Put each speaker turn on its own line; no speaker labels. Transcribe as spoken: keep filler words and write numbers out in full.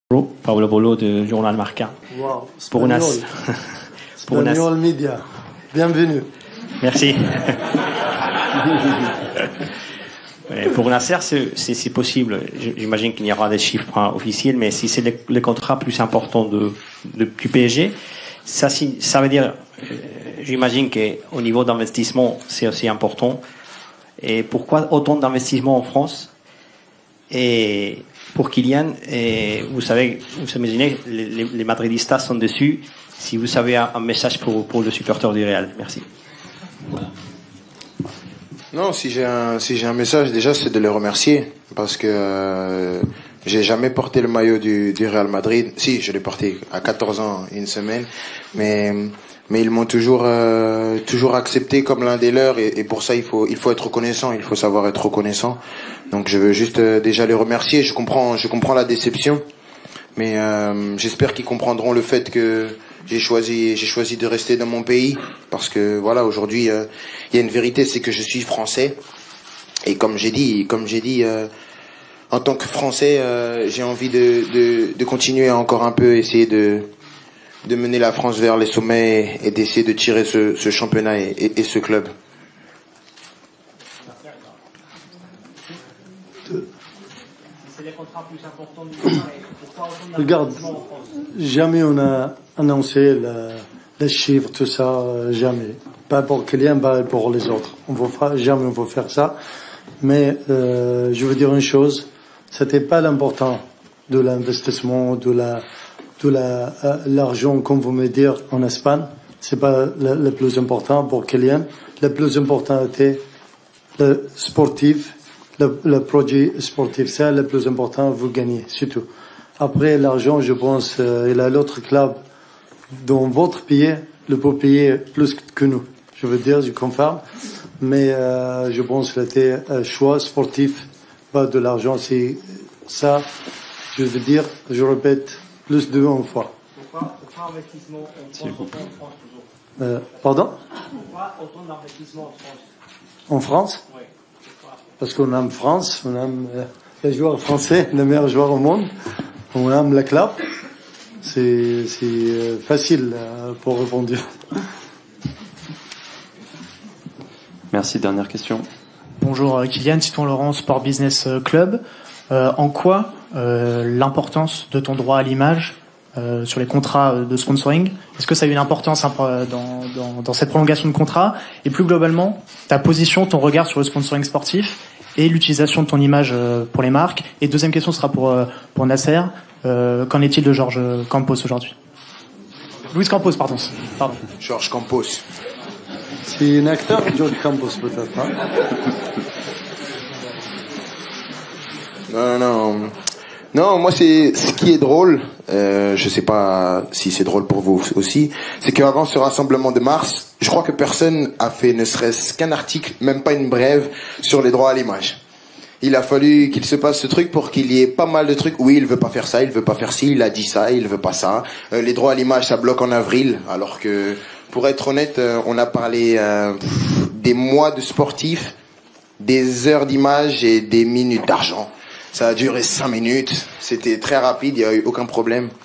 Paolo Bolo du journal Marca.
Wow,
Pour une
pour une Media. Bienvenue.
Merci. Pour Nasser, c'est possible. J'imagine qu'il y aura des chiffres officiels, mais si c'est le, le contrat plus important de, de, du P S G, ça, ça veut dire, j'imagine qu'au niveau d'investissement, c'est aussi important. Et pourquoi autant d'investissement en France? Et pour Kylian, et vous savez, vous imaginez, les, les, les madridistas sont dessus. Si vous avez un, un message pour, pour le supporter du Real, merci.
Non, si j'ai un, si j'ai un message, déjà, c'est de les remercier. Parce que euh, j'ai jamais porté le maillot du, du Real Madrid. Si, je l'ai porté à quatorze ans, une semaine. Mais, mais ils m'ont toujours, euh, toujours accepté comme l'un des leurs. Et, et pour ça, il faut, il faut être reconnaissant. Il faut savoir être reconnaissant. Donc, je veux juste euh, déjà les remercier. Je comprends, je comprends la déception. Mais euh, j'espère qu'ils comprendront le fait que j'ai choisi, j'ai choisi de rester dans mon pays, parce que voilà, aujourd'hui, il euh, y a une vérité, c'est que je suis français, et comme j'ai dit, comme j'ai dit, euh, en tant que Français, euh, j'ai envie de, de, de continuer à encore un peu essayer de, de mener la France vers les sommets et, et d'essayer de tirer ce, ce championnat et, et, et ce club.
Regarde, jamais on a annoncé le, les chiffres, tout ça, jamais. Pas pour Kylian, pas pour les autres. On va faire, jamais on va faire ça. Mais euh, je veux dire une chose, c'était pas l'important de l'investissement, de la, de la, euh, l'argent, comme vous me dites en Espagne. C'est pas le, le plus important pour Kylian. Le plus important était le sportif. Le, le projet sportif, c'est le plus important, vous gagnez, c'est tout. Après, l'argent, je pense, euh, il y a l'autre club dans votre pays, le peut payer plus que nous. Je veux dire, je confirme. Mais euh, je pense que c'était un choix sportif, pas de l'argent. C'est ça, je veux dire, je répète, plus de une fois.
Pourquoi, pourquoi investissement en France, autant en France toujours
euh, Pardon?
Pourquoi autant d'investissement en France?
En France?
Oui.
Parce qu'on aime France, on aime euh, les joueurs français, les meilleurs joueurs au monde, on aime la club. C'est euh, facile euh, pour répondre.
Merci, dernière question.
Bonjour Kylian, Titouan Laurent, Sport Business Club. Euh, en quoi euh, l'importance de ton droit à l'image euh, sur les contrats de sponsoring, est-ce que ça a eu une importance hein, dans, dans, dans cette prolongation de contrat? Et plus globalement, ta position, ton regard sur le sponsoring sportif et l'utilisation de ton image euh, pour les marques. Et deuxième question sera pour, euh, pour Nasser. Euh, qu'en est-il de Georges Campos aujourd'hui? Luis Campos, pardon. pardon.
Georges Campos.
C'est un acteur, Georges Campos, peut-être. Hein?
Non, non, non. Non, moi, c'est ce qui est drôle. Euh, je sais pas si c'est drôle pour vous aussi. C'est qu'avant ce rassemblement de mars, je crois que personne a fait ne serait-ce qu'un article, même pas une brève, sur les droits à l'image. Il a fallu qu'il se passe ce truc pour qu'il y ait pas mal de trucs. Oui, il veut pas faire ça, il veut pas faire ci, il a dit ça, il veut pas ça. Euh, les droits à l'image, ça bloque en avril, alors que, pour être honnête, euh, on a parlé euh, des mois de sportifs, des heures d'image et des minutes d'argent. Ça a duré cinq minutes, c'était très rapide, il n'y a eu aucun problème.